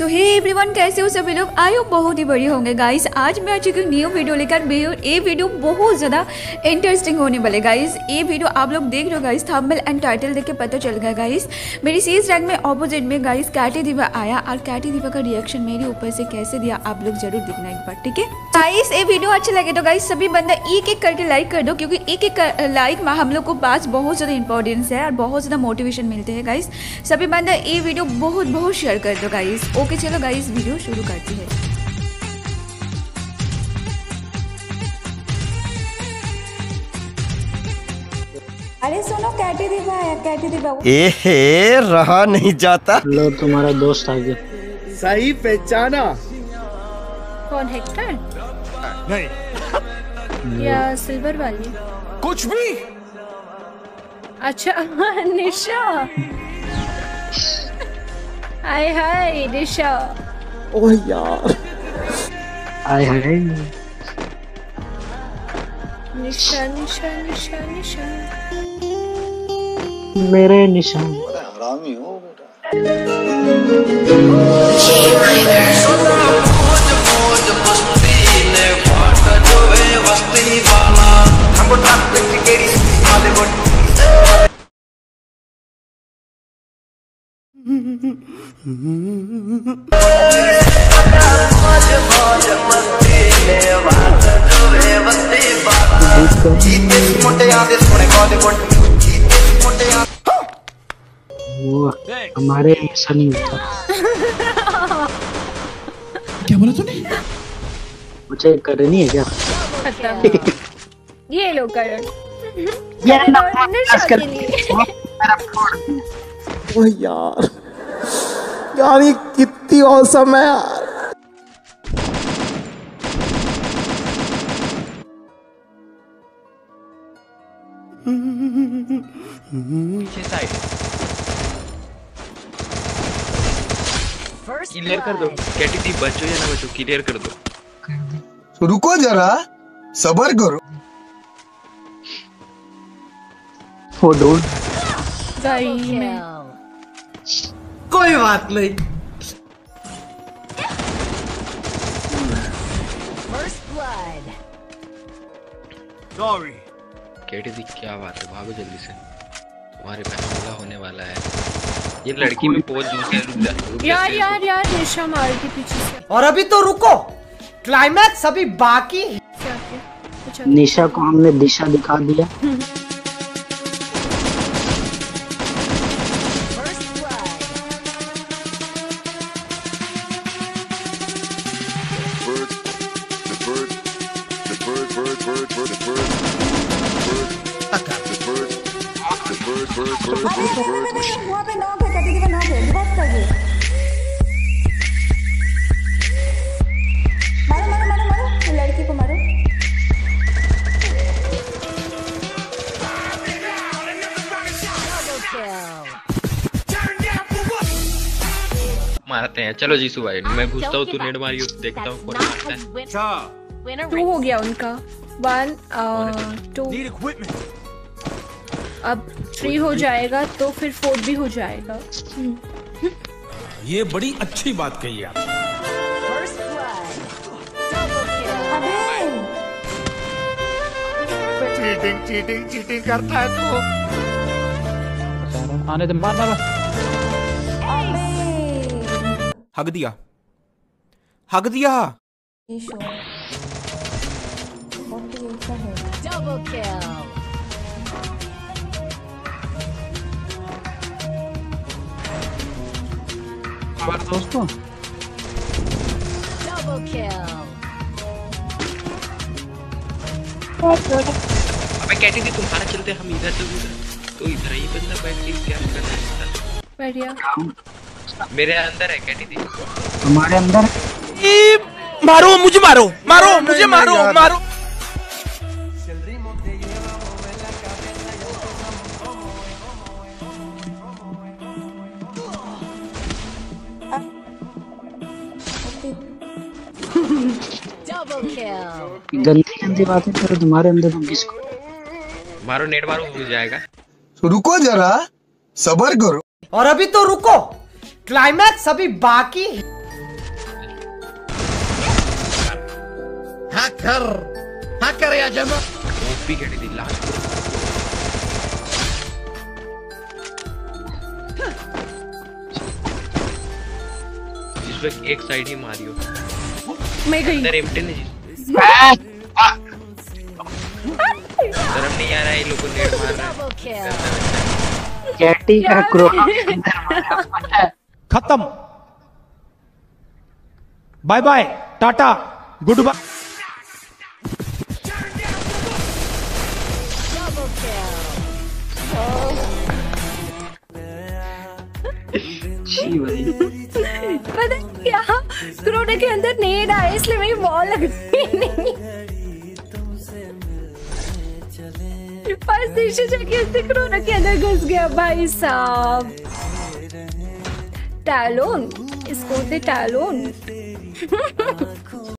तो hey everyone, कैसे हो सभी लोग? आई होप बहुत ही बढ़िया होंगे गाइस। आज मैं आ चुकी हूँ न्यू वीडियो लेकर। ये वीडियो बहुत ज़्यादा इंटरेस्टिंग होने वाले गाइस। ये वीडियो आप लोग देख रहे हो गाइस, थंबनेल एंड टाइटल देख के पता चल गया गाइस। मेरी सीज रैंक में ऑपोजिट में गाइस कैटी दिवा आया, और कैटी दिवा का रिएक्शन मेरे ऊपर से कैसे दिया आप लोग जरूर देखना एक बार, ठीक है गाइस। ये वीडियो अच्छा लगे तो गाइस सभी बंदा एक एक करके लाइक कर दो, क्योंकि एक एक लाइक में हम लोग को पास बहुत ज़्यादा इंपॉर्टेंस है और बहुत ज़्यादा मोटिवेशन मिलते हैं गाइस। सभी बंदा ये वीडियो बहुत बहुत शेयर कर दो गाइस। ओके चलो गाइस, वीडियो शुरू करती है। अरे सुनो, कैटी दिवा है, कैटी दिवा। एहे, रहा नहीं जाता। लो तुम्हारा दोस्त आ गया। सही पहचाना। कौन, हेक्टर? नहीं या सिल्वर वाली? कुछ भी। अच्छा निशा। हाय हाय निशा। ओह यार, आय हाय निशा निशा निशा निशा। मेरे निशान। हरामी हो बेटा। वो हमारे ऐसा नहीं होता। क्या बोला तूने? मुझे करनी है क्या? ये लो करण। यार निशा के लिए। ओह यार, यार ये कितनी औसम है यार। पीछे साइड क्लियर कर दो। कैटी थी, बचो या ना बचो क्लियर कर दो। रुको जरा, सबर करो। वो डोंट। कोई बात नहीं। सॉरी कैटी थी, क्या बात है, भागो जल्दी से, तुम्हारे पे हमला होने वाला है। ये लड़की में पोज जो यार यार यार, निशा मार के पीछे से। और अभी तो रुको, क्लाइमैक्स अभी बाकी। क्या क्या? निशा को हमने दिशा दिखा दिया। वहाँ पे नॉक है, कैटी दिवा नॉक है, डिवाइड कर दे। मारो मारो मारो मारो, वो लड़की को मारो। मारते हैं। चलो जीसू भाई, मैं घुसता हूँ, तू नेट मारियो, देखता हूँ कौन मारता है। 2 हो गया उनका, 1 2। अब 3 हो जाएगा तो फिर 4 भी हो जाएगा। ये बड़ी अच्छी बात कही आप। चीटिंग चीटिंग चीटिंग करता है तू। आने दे, मार मार। हग दिया, हग दिया। दोस्तों अबे कैटी थी, तुम्हारा चलते हम इधर से उधर, तो इधर ही बंदा बैठ के क्या कर रहा है? बढ़िया। मेरे अंदर है कैटी थी। हमारे अंदर। मारो मुझे, मारो मारो मुझे, मारो मारो। गंदी गंदी बातें करो, तुम्हारे अंदर तुम किसको? मारो, नेट मारो, हो जाएगा। रुको जरा, सबर करो। और अभी तो रुको, क्लाइमैक्स अभी बाकी। हैकर या जमा ओपी खड़ी थी लास्ट। इस वक्त एक साइड ही मारियो। मैं गई। अंदर एम्प्टी नहीं जी। शर्म नहीं आ रहा है ये लोग को नेट मार रहा है। कैटी का कोरोना के अंदर मारा। खत्म। Bye bye tata good bye. जी भाई पता है क्या कोरोना के अंदर नेट आया इसलिए मेरी वॉल लगती नहीं। फर्स्ट शीशे जाके उसने कोरोना के अंदर घुस गया भाई साहब। टैलोन इसको दे टैलोन।